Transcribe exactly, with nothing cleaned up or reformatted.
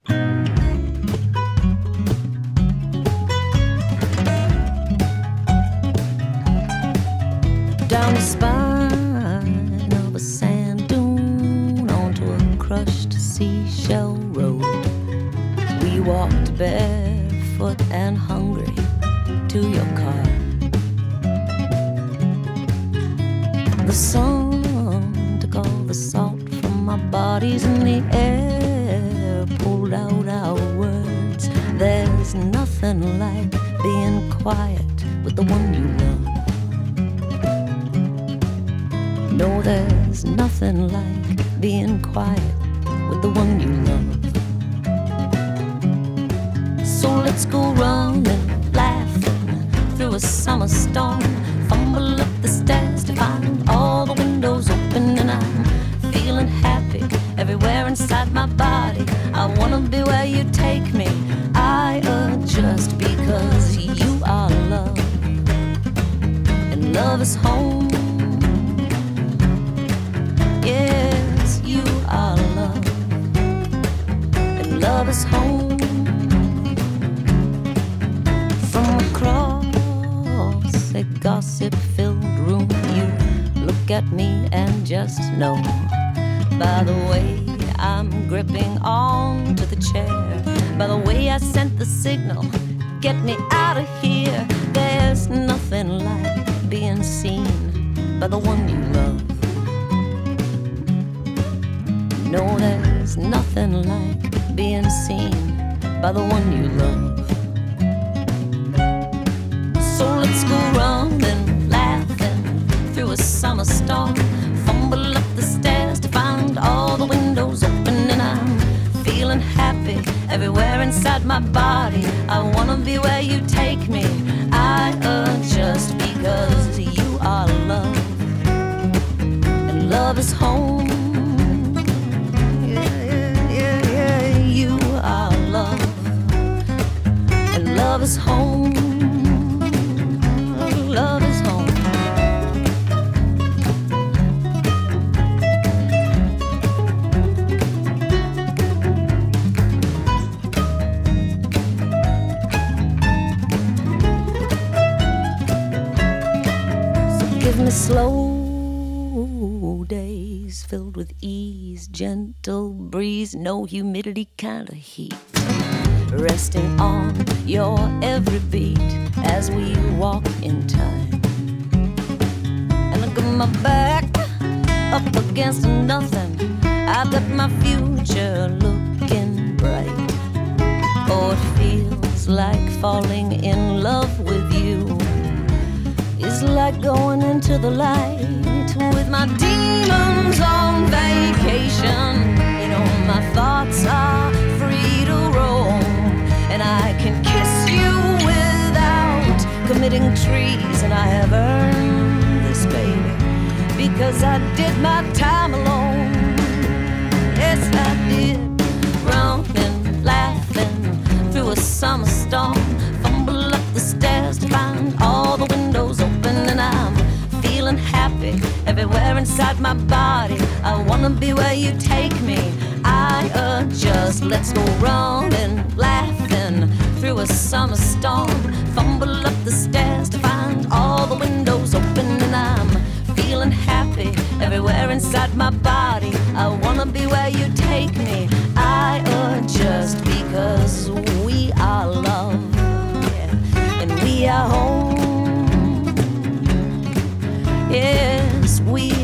Down the spine of a sand dune onto a crushed seashell road, we walked barefoot and hungry to your car. The sun took all the salt from our bodies and the air pulled out our words. There's nothing like being quiet with the one you love. No, there's nothing like being quiet with the one you love. So let's go running, laughing through a summer storm. Fumble up the stairs to find all the windows open, and I'm feeling happy everywhere inside my body. I wanna be where you take me. I adjust because you are love, and love is home. Yes, you are love, and love is home. From across a gossip-filled room, you look at me and just know, by the way I'm gripping on to the chair, by the way I sent the signal, get me out of here. There's nothing like being seen by the one you love. No, there's nothing like being seen by the one you love. So let's go running, laughing through a summer storm. Fumble up the stairs to find all the windows open, and I'm feeling happy everywhere inside my body. I wanna be where you take me. I adjust because you are love, and love is home. Love is home. Love is home. So give me slow days filled with ease, gentle breeze, no humidity kind of heat, resting on your every beat as we walk in time. And I got my back up against nothing, I've got my future looking bright. Oh, it feels like falling in love with you. It's like going into the light with my demons on vacation. You know, my thoughts are free to roam, and I can kiss you without committing trees. And I have earned this, baby, because I did my time alone. Yes, I did. Running, laughing through a summer storm. Fumble up the stairs to find all the windows open, and I'm feeling happy everywhere inside my body. I wanna be where you take me. I adjust. Let's go running, laughing through a summer storm. Fumble up the stairs to find all the windows open, and I'm feeling happy everywhere inside my body. I wanna be where you take me. I adjust because we are love, yeah, and we are home. Yes, we